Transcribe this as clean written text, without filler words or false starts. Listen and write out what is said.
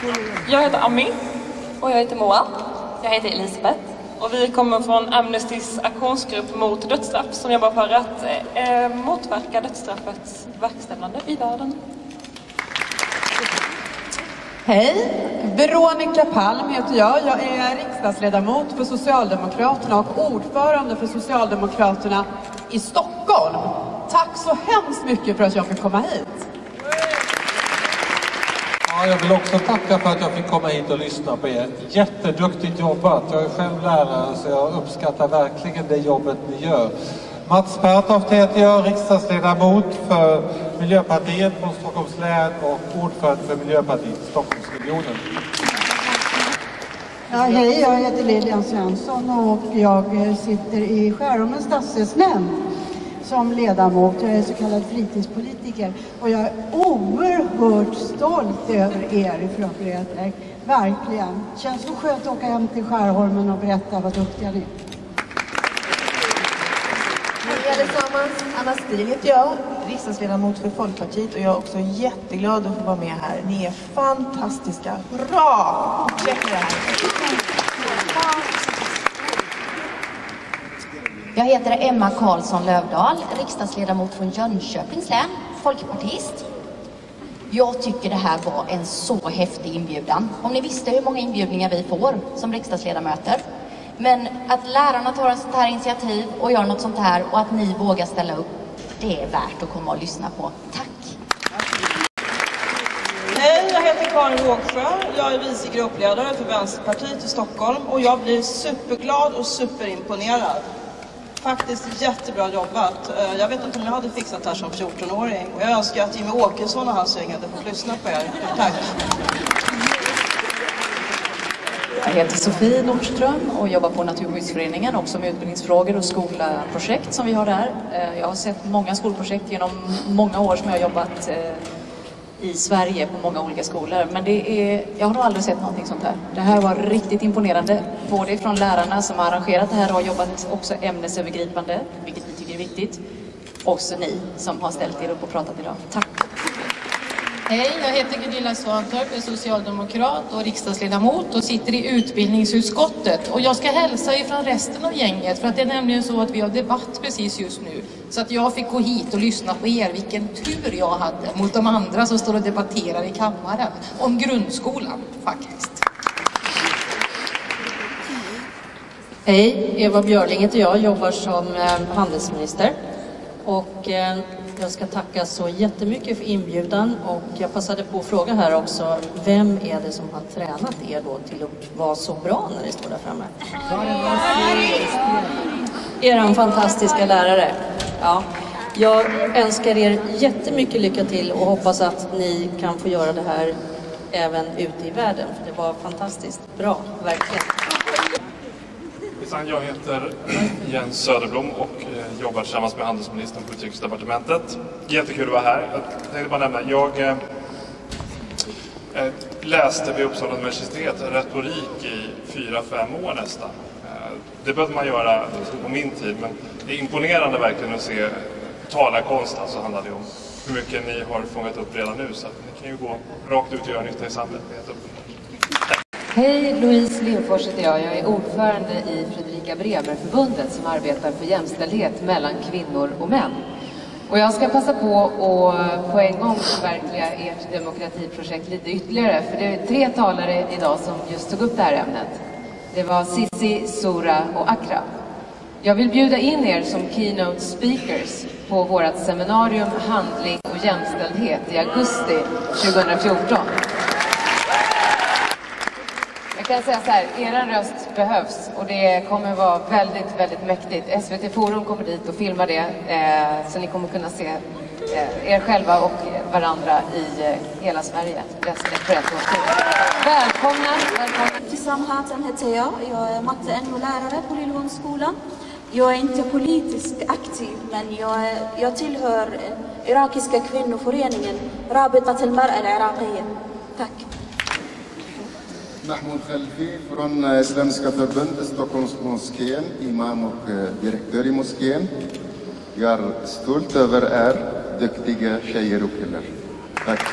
Jag heter Ami. Och jag heter Moa. Jag heter Elisabeth. Och vi kommer från Amnestys aktionsgrupp mot dödsstraff som jobbar för att motverka dödsstraffets verkställande i världen. Hej, Veronica Palm heter jag. Jag är riksdagsledamot för Socialdemokraterna och ordförande för Socialdemokraterna i Stockholm. Tack så hemskt mycket för att jag fick komma hit. Ja, jag vill också tacka för att jag fick komma hit och lyssna på er. Jätteduktigt jobbat. Jag är själv lärare så jag uppskattar verkligen det jobbet ni gör. Mats Pertoft heter jag, riksdagsledamot för Miljöpartiet från Stockholms län och ordförande för Miljöpartiet i Stockholmsregionen. Ja, hej, jag heter Lilian Svensson och jag sitter i Skärholmens stadsdelsnämnd som ledamot. Jag är så kallad fritidspolitiker och jag är oerhört stolt över er från Fredrik. Verkligen. Känns så skönt att åka hem till Skärholmen och berätta vad duktiga ni är. Hej allesammans, Anna Stil heter jag, riksdagsledamot för Folkpartiet och jag är också jätteglad att få vara med här. Ni är fantastiska. Bra! Check det här. Jag heter Emma Karlsson Lövdahl, riksdagsledamot från Jönköpings län, folkpartist. Jag tycker det här var en så häftig inbjudan. Om ni visste hur många inbjudningar vi får som riksdagsledamöter. Men att lärarna tar ett sånt här initiativ och gör något sånt här och att ni vågar ställa upp, det är värt att komma och lyssna på. Tack! Hej, jag heter Karin Rågsjö. Jag är vice gruppledare för Vänsterpartiet i Stockholm och jag blir superglad och superimponerad. Faktiskt jättebra jobbat. Jag vet inte om jag hade fixat det här som 14-åring. Och jag önskar att Jimmy Åkesson och hans gäng hade fått lyssna på er. Tack! Jag heter Sofie Nordström och jobbar på Naturskyddsföreningen också med utbildningsfrågor och skolprojekt som vi har där. Jag har sett många skolprojekt genom många år som jag har jobbat i Sverige på många olika skolor. Men jag har nog aldrig sett någonting sånt här. Det här var riktigt imponerande. Både från lärarna som har arrangerat det här och har jobbat också ämnesövergripande, vilket vi tycker är viktigt. Också ni som har ställt er upp och pratat idag. Tack! Hej, jag heter Gunilla Svantorp, är socialdemokrat och riksdagsledamot och sitter i utbildningsutskottet. Och jag ska hälsa ifrån resten av gänget för att det är nämligen så att vi har debatt precis just nu. Så att jag fick gå hit och lyssna på er. Vilken tur jag hade mot de andra som står och debatterar i kammaren om grundskolan faktiskt. Hej, Eva Björling heter jag, jobbar som handelsminister och jag ska tacka så jättemycket för inbjudan och jag passade på att fråga här också, vem är det som har tränat er då till att vara så bra när ni står där framme? Er fantastiska lärare. Ja, jag önskar er jättemycket lycka till och hoppas att ni kan få göra det här även ute i världen, för det var fantastiskt bra, verkligen. Jag heter Jens Söderblom och jobbar tillsammans med handelsministern på Utrikesdepartementet. Jättekul att vara här. Jag tänkte bara nämna, jag läste vid Uppsala universitet retorik i 4-5 år nästan. Det behövde man göra på min tid, men det är imponerande verkligen att se talarkonst. Alltså handlar det om hur mycket ni har fångat upp redan nu, så att ni kan ju gå rakt ut och göra nytta i samhället. Hej, Louise Lindfors heter jag. Jag är ordförande i Fredrika Bremer-förbundet som arbetar för jämställdhet mellan kvinnor och män. Och jag ska passa på att på en gång förverkliga ert demokratiprojekt lite ytterligare. För det är 3 talare idag som just tog upp det här ämnet. Det var Sissi, Sura och Akra. Jag vill bjuda in er som keynote speakers på vårt seminarium Handling och jämställdhet i augusti 2014. Jag kan säga så här, er röst behövs och det kommer vara väldigt, väldigt mäktigt. SVT Forum kommer dit och filmar det så ni kommer kunna se er själva och varandra i hela Sverige resten för ett års tid. Välkomna! Tissam Hatan heter jag. Jag är matte-NO-lärare på Lillholmsskolan. Jag är inte politiskt aktiv, men jag tillhör irakiska kvinnoföreningen Rabitat al-Mar'a al-Iraqiyya. Tack! Mahmoud Khalfi från Islamiska förbundet Stockholmsmoskén, imam och direktör i moskén. Jag är stolt över er, duktiga tjejer och killar. Tack!